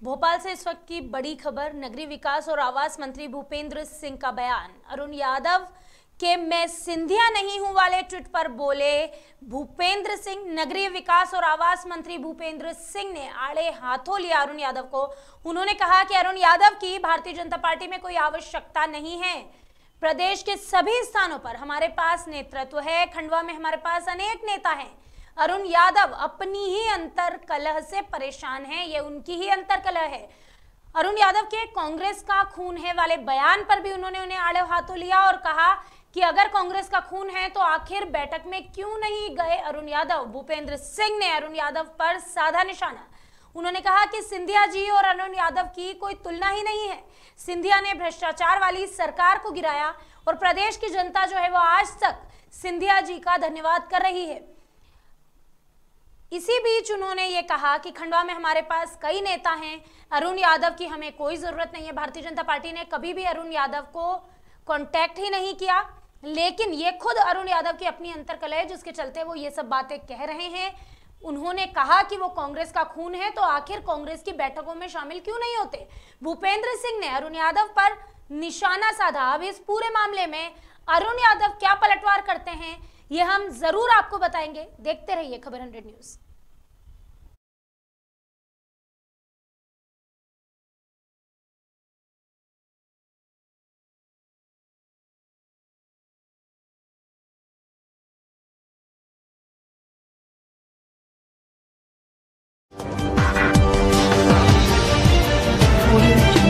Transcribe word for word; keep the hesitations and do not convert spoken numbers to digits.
भोपाल से इस वक्त की बड़ी खबर, नगरीय विकास और आवास मंत्री भूपेंद्र सिंह का बयान। अरुण यादव के मैं सिंधिया नहीं हूं वाले ट्वीट पर बोले भूपेंद्र सिंह। नगरीय विकास और आवास मंत्री भूपेंद्र सिंह ने आड़े हाथों लिया अरुण यादव को। उन्होंने कहा कि अरुण यादव की भारतीय जनता पार्टी में कोई आवश्यकता नहीं है। प्रदेश के सभी स्थानों पर हमारे पास नेतृत्व है। खंडवा में हमारे पास अनेक नेता हैं। अरुण यादव अपनी ही अंतर कलह से परेशान हैं, ये उनकी ही अंतर कलह है। अरुण यादव के कांग्रेस का खून है वाले बयान पर भी उन्होंने उन्हें आड़े हाथों लिया और कहा कि अगर कांग्रेस का खून है तो आखिर बैठक में क्यों नहीं गए अरुण यादव। भूपेंद्र सिंह ने अरुण यादव पर साधा निशाना। उन्होंने कहा कि सिंधिया जी और अरुण यादव की कोई तुलना ही नहीं है। सिंधिया ने भ्रष्टाचार वाली सरकार को गिराया और प्रदेश की जनता जो है वो आज तक सिंधिया जी का धन्यवाद कर रही है। इसी बीच उन्होंने ये कहा कि खंडवा में हमारे पास कई नेता हैं, अरुण यादव की हमें कोई जरूरत नहीं है। भारतीय जनता पार्टी ने कभी भी अरुण यादव को कांटेक्ट ही नहीं किया, लेकिन ये खुद अरुण यादव की अपनी अंतर्कलह है जिसके चलते वो ये सब बातें कह रहे हैं। उन्होंने कहा कि वो कांग्रेस का खून है तो आखिर कांग्रेस की बैठकों में शामिल क्यों नहीं होते। भूपेंद्र सिंह ने अरुण यादव पर निशाना साधा। अब इस पूरे मामले में अरुण यादव क्या पलटवार करते हैं ये हम जरूर आपको बताएंगे। देखते रहिए खबर हंड्रेड न्यूज। Audio